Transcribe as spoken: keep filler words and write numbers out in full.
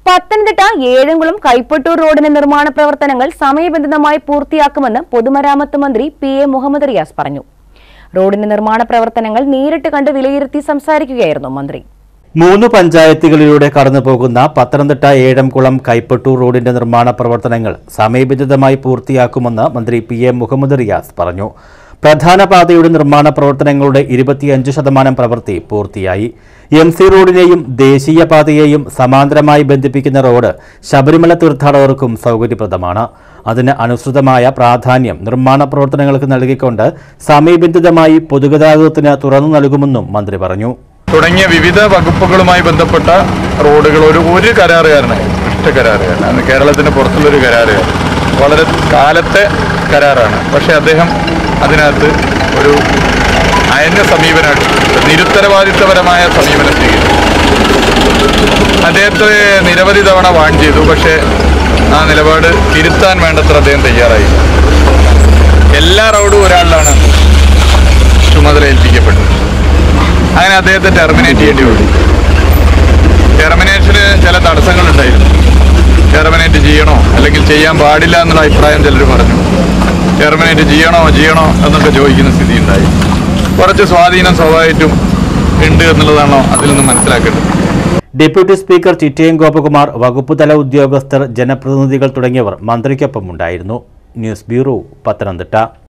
പത്തനംതിട്ട ഏഴംകുളം കൈപ്പട്ടൂർ റോഡിന്റെ നിർമ്മാണ പ്രവർത്തനങ്ങൾ സമയബന്ധിതമായി പൂർത്തിയാക്കുമെന്ന് പൊതുമരാമത്ത് മന്ത്രി പി എ മുഹമ്മദ് റിയാസ് പറഞ്ഞു. റോഡിന്റെ നിർമ്മാണ പ്രവർത്തനങ്ങൾ നേരിട്ട് കണ്ട് വിലയിരുത്തി സംസാരിക്കുകയായിരുന്നു മന്ത്രി. മൂന്ന് പഞ്ചായത്തുകളിലൂടെ കടന്നുപോകുന്ന പത്തനംതിട്ട ഏഴംകുളം കൈപ്പട്ടൂർ റോഡിന്റെ നിർമ്മാണ പ്രവർത്തനങ്ങൾ സമയബന്ധിതമായി പൂർത്തിയാക്കുമെന്ന് മന്ത്രി പി എ മുഹമ്മദ് റിയാസ് പറഞ്ഞു. പ്രധാന പാതയുടെ നിർമ്മാണ പ്രവർത്തനങ്ങളുടെ ഇരുപത്തിയഞ്ച് ശതമാനം പ്രവൃത്തി പൂർത്തിയായി. എം സി റോഡിനെയും ദേശീയപാതയെയും സമാന്തരമായി ബന്ധിപ്പിക്കുന്ന റോഡ് ശബരിമല തീർത്ഥാടകർക്കും സൗകര്യപ്രദമാണ്. അതിന് അനുസൃതമായ പ്രാധാന്യം നിർമ്മാണ പ്രവർത്തനങ്ങൾക്ക് നൽകിക്കൊണ്ട് സമയബന്ധിതമായി പൊതുഗതാഗതത്തിന് തുറന്നു നൽകുമെന്നും മന്ത്രി പറഞ്ഞു. തുടങ്ങിയ വിവിധ വകുപ്പുകളുമായി ബന്ധപ്പെട്ട റോഡുകൾ ഒരു ഒരു കരാറുകാരനാണ്, ഇഷ്ട കരാറുകാരനാണ്, കേരളത്തിന് പുറത്തുള്ളൊരു കരാറുകാരൻ, വളരെ കാലത്തെ കരാറാണ്. പക്ഷേ അദ്ദേഹം അതിനകത്ത് ഒരു അയഞ്ഞ സമീപനം, നിരുത്തരവാദിത്തപരമായ സമീപനം സ്വീകരിച്ചു. അദ്ദേഹത്തെ നിരവധി തവണ വാൺ ചെയ്തു. പക്ഷേ ആ നിലപാട് തിരുത്താൻ വേണ്ടത്ര അദ്ദേഹം തയ്യാറായി. എല്ലാ റോഡും ഒരാളിലാണ് ചുമതല ഏൽപ്പിക്കപ്പെട്ടത്. അങ്ങനെ അദ്ദേഹത്തെ ടെർമിനേറ്റ് ചെയ്യേണ്ടി വന്നു. ടെർമിനേഷന് ചില തടസ്സങ്ങളുണ്ടായിരുന്നു. ടെർമിനേറ്റ് ചെയ്യണോ അല്ലെങ്കിൽ ചെയ്യാൻ പാടില്ല എന്നുള്ള അഭിപ്രായം ചിലർ പറഞ്ഞു. ടെർമിനേറ്റ് ചെയ്യണോ ചെയ്യണോ എന്നൊക്കെ ചോദിക്കുന്ന സ്ഥിതി ഉണ്ടായി. കുറച്ച് സ്വാധീനം സ്വാഭാവികമായിട്ടും ഉണ്ട് എന്നുള്ളതാണോ അതിൽ നിന്ന് മനസ്സിലാക്കേണ്ടത്. ഡെപ്യൂട്ടി സ്പീക്കർ ചിറ്റയം ഗോപകുമാർ, വകുപ്പുതല ഉദ്യോഗസ്ഥർ, ജനപ്രതിനിധികൾ തുടങ്ങിയവർ മന്ത്രിക്കൊപ്പം ഉണ്ടായിരുന്നു. News bureau, Pathanamthitta.